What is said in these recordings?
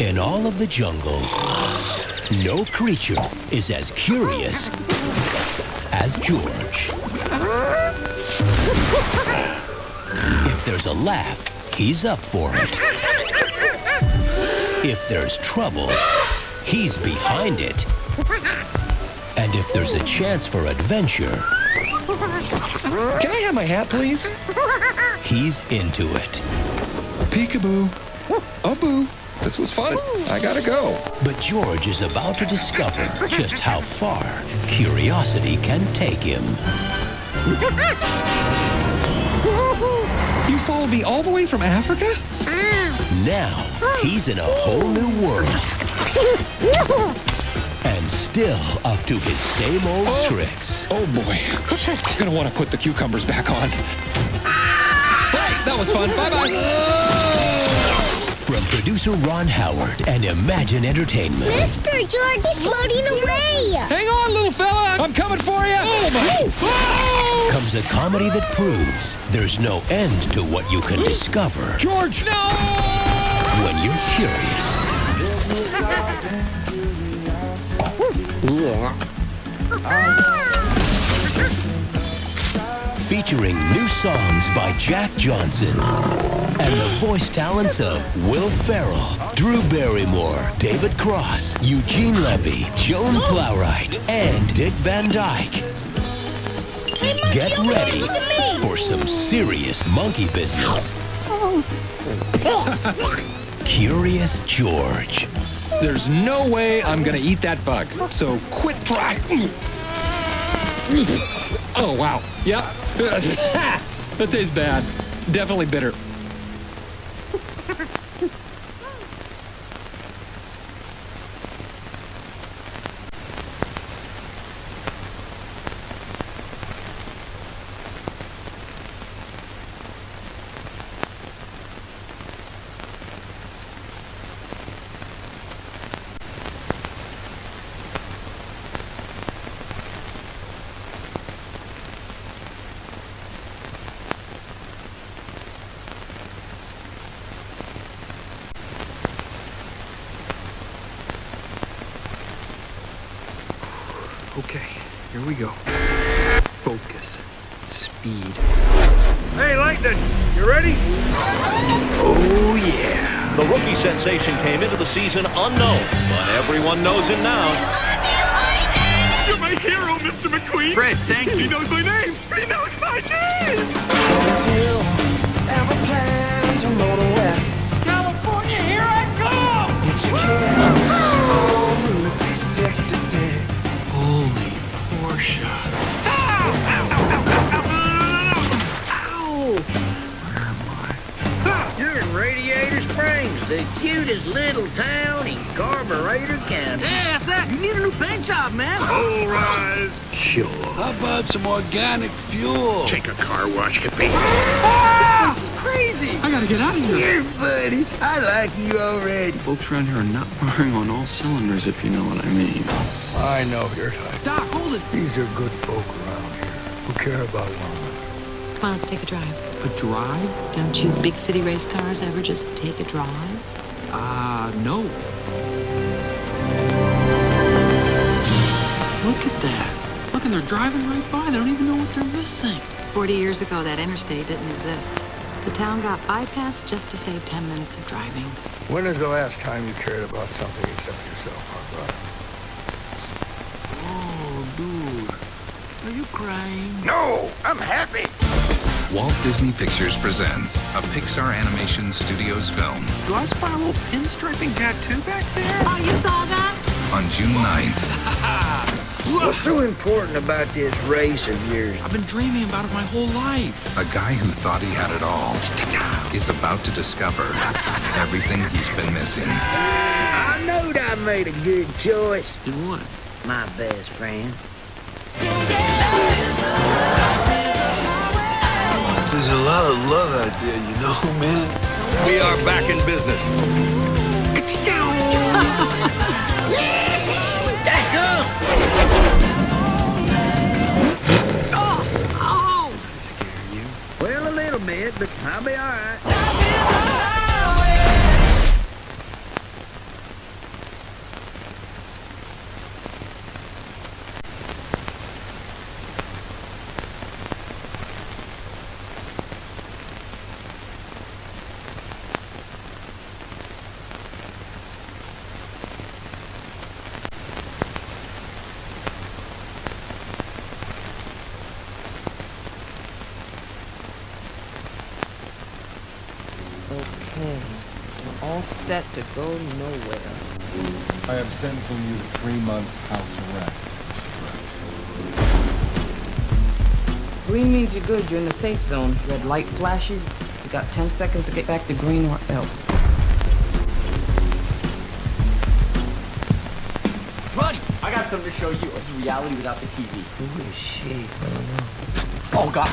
In all of the jungle, no creature is as curious as George. If there's a laugh, he's up for it. If there's trouble, he's behind it. And if there's a chance for adventure... Can I have my hat, please? He's into it. Peekaboo. Oh, boo. This was fun. I gotta go. But George is about to discover just how far curiosity can take him. You followed me all the way from Africa? Now, he's in a whole new world. And still up to his same old tricks. Oh, boy. I'm gonna want to put the cucumbers back on. Hey, that was fun. Bye-bye. From producer Ron Howard and Imagine Entertainment. Mr. George is floating away. Hang on, little fella. I'm coming for you. Oh, my. Oh! Comes a comedy that proves there's no end to what you can discover. George, no! When you're curious. Yeah. Featuring new songs by Jack Johnson and the voice talents of Will Ferrell, Drew Barrymore, David Cross, Eugene Levy, Joan Plowright, and Dick Van Dyke. Get ready for some serious monkey business. Curious George. There's no way I'm gonna eat that bug, so quit trying. Oh, wow. Yep. That tastes bad. Definitely bitter. Okay, here we go. Focus. Speed. Hey, Lightning, you ready? Oh, yeah. The rookie sensation came into the season unknown, but everyone knows him now. You're my hero, Mr. McQueen. Fred, thank you. He knows my name. He knows my name. If you ever plan to motor west, California, here I come! get your kids on Route 66. Holy Portia. You're in Radiator Springs, the cutest little town in Carburetor County. Hey, that's that. You need a new paint job, man. All rise. Sure. How about some organic fuel? Take a car wash, hippie. This is crazy. I gotta get out of here. You're funny. I like you already. Folks around here are not firing on all cylinders, if you know what I mean. I know your type. Doc, hold it. These are good folk around here who care about one another. Come on, let's take a drive. A drive? Don't you big city race cars ever just take a drive? No. Look at that. Look, and they're driving right by. They don't even know what they're missing. 40 years ago, that interstate didn't exist. The town got bypassed just to save 10 minutes of driving. When is the last time you cared about something except yourself, my brother? Oh, dude. Are you crying? No, I'm happy. Walt Disney Pictures presents a Pixar Animation Studios film Do I spot a little pinstriping tattoo back there? Oh, you saw that? on June 9th. What's so important about this race of yours? I've been dreaming about it my whole life. A guy who thought he had it all is about to discover everything he's been missing. I knowed I made a good choice. In what? My best friend. There's a lot of love out there, you know, man. We are back in business. I scare you? Well, a little bit, but I'll be all right. Okay. We're all set to go nowhere. I am sentencing you to 3 months house arrest. Green means you're good. You're in the safe zone. Red light flashes. You got 10 seconds to get back to green or else. Buddy, I got something to show you. It's reality without the TV. Who is she? I don't know. Oh, God.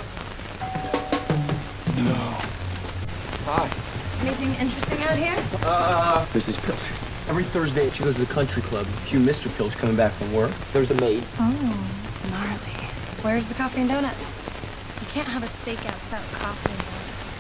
No. Hi. Anything interesting out here? There's this Pilch. Every Thursday, she goes to the country club. Cue Mr. Pilch coming back from work. There's a maid. Oh, gnarly. Where's the coffee and donuts? You can't have a stakeout without coffee and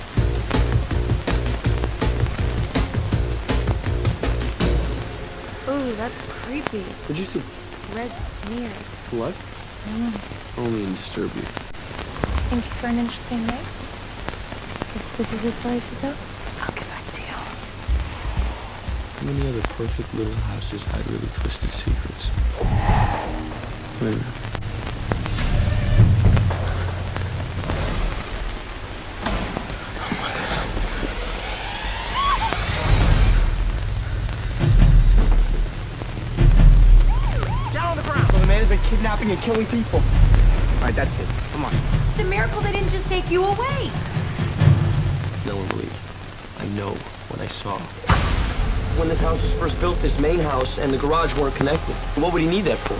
donuts. Ooh, that's creepy. What'd you see? Red smears. What? I don't know. Only in Disturbia. Thank you for an interesting night. Guess this is as far as you go. I'll get back to you. How many other perfect little houses hide really twisted secrets? Wait a minute. Kidnapping and killing people. All right, that's it. Come on. It's a miracle they didn't just take you away. No one believed. I know what I saw. When this house was first built, this main house and the garage weren't connected. What would he need that for?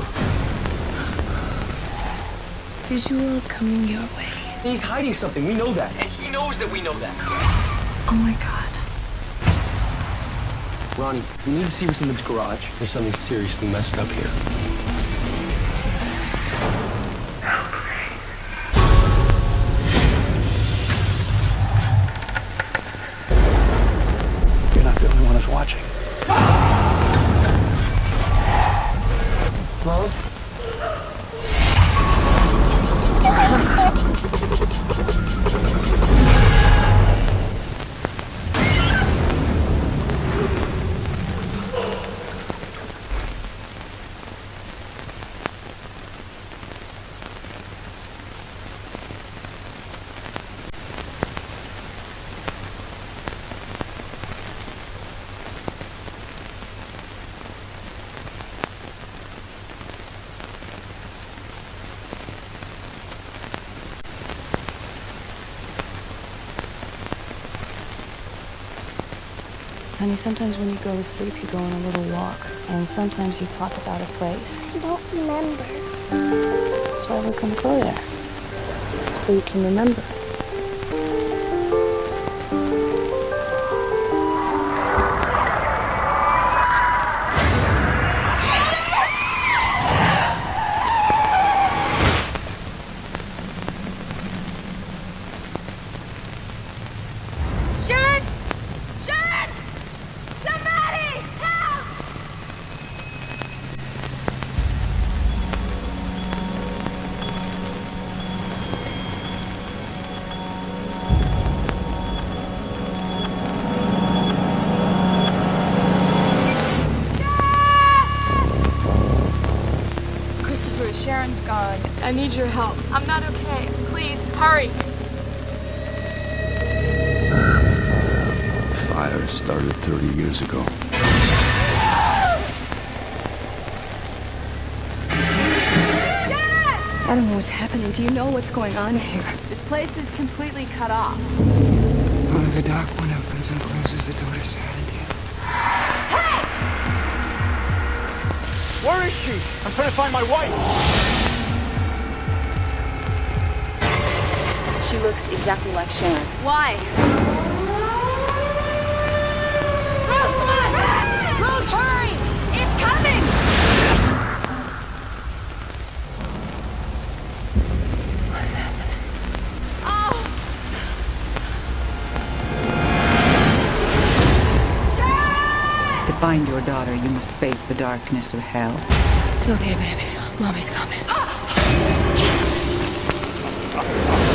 Visual coming your way. He's hiding something. We know that. And he knows that we know that. Oh my God. Ronnie, we need to see what's in the garage. There's something seriously messed up here. Watching. Mom? Honey, sometimes when you go to sleep, you go on a little walk. And sometimes you talk about a place. I don't remember. That's why we're gonna go there. So you can remember. Sharon's gone. I need your help. I'm not okay. Please, hurry. The fire started 30 years ago. I don't know what's happening. Do you know what's going on here? This place is completely cut off. Only the dark one opens and closes the door to sanity. Hey! Where is she? I'm trying to find my wife. She looks exactly like Sharon. Why? Rose, come on! Rose, hurry! It's coming! What's happening? Oh! Sharon! To find your daughter, you must face the darkness of hell. It's okay, baby. Mommy's coming.